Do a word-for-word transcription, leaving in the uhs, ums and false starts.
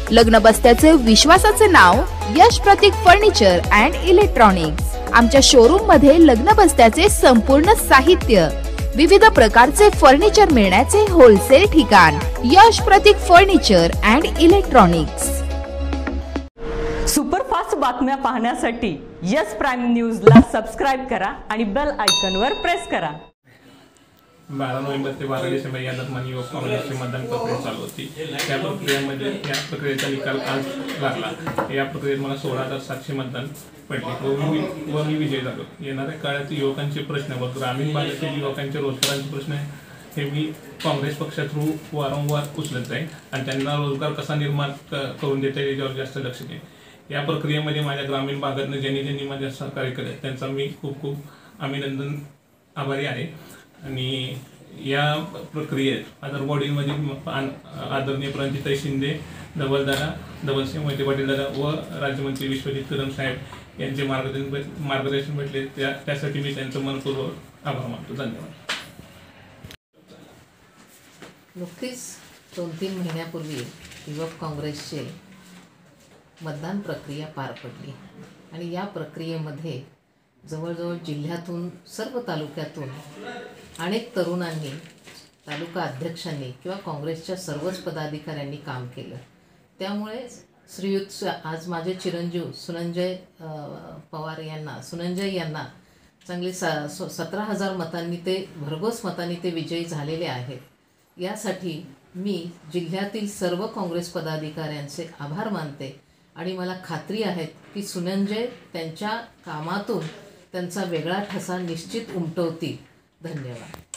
लग्न बस्त्याचे विश्वासाचे नाव Yash Pratik furniture and electronics. आमच्या शोरूम मध्ये लग्न बस्त्याचे संपूर्ण साहित्य, विविध प्रकारचे फर्निचर मिळण्याचे होलसेल ठिकाण Yash Pratik furniture and electronics. Superfast बातम्या पाहण्यासाठी यस प्राइम न्यूजला सबस्क्राइब करा आणि बेल आयकॉनवर प्रेस करा। बारा नोव्हेंबर ते बारा डिसेंबर या दरम्यान युवक काँग्रेसची मतदान प्रक्रिया चालू होती। त्या प्रक्रियेमध्ये या प्रक्रियेचा निकाल आज लागला। या प्रक्रियेत मला सोळा हजार सातशे मतदान पडले व मी विजयी झालो। येणाऱ्या काळात युवकांचे प्रश्न व ग्रामीण भागातील युवकांचे रोजगारांचे प्रश्न हे मी काँग्रेस पक्षा थ्रू वारंवार उचलत जाईन आणि त्यांना रोजगार कसा निर्माण करून देता येईल यावर जास्त लक्ष देईन। या प्रक्रियेमध्ये माझ्या ग्रामीण भागातून ज्यांनी ज्यांनी माझ्या सहकार्य केले त्यांचा मी खूप खूप अभिनंदन आभारी आहे। आणि या प्रक्रियेत अदर बॉडीमध्ये आदरणीय प्रणितीताई शिंदे, धवलदादा, धवलसिंह मोहिते पाटील दादा व राज्यमंत्री विश्वजित कदम साहेब यांचे मार्गदर्शन मार्गदर्शन भेटले, त्या त्यासाठी मी त्यांचं मनपूर्वक आभार मानतो। धन्यवाद। नुकतीच दोन तीन महिन्यापूर्वी युवक काँग्रेसचे मतदान प्रक्रिया पार पडली आणि या प्रक्रियेमध्ये जवळजवळ जिल्ह्यातून सर्व तालुक्यातून अनेक तरुणांनी, तालुका अध्यक्षांनी किंवा काँग्रेसच्या सर्वच पदाधिकाऱ्यांनी काम केलं। त्यामुळे श्रीयुत आज माझे चिरंजीव सुनंजय पवार यांना सुनंजय यांना चांगली स सतरा हजार मतांनी ते भरघोस मतांनी ते विजयी झालेले आहेत। यासाठी मी जिल्ह्यातील सर्व काँग्रेस पदाधिकाऱ्यांचे आभार मानते आणि मला खात्री आहे की सुनंजय त्यांच्या कामातून त्यांचा वेगळा ठसा निश्चित उमटवतील। धन्यवाद।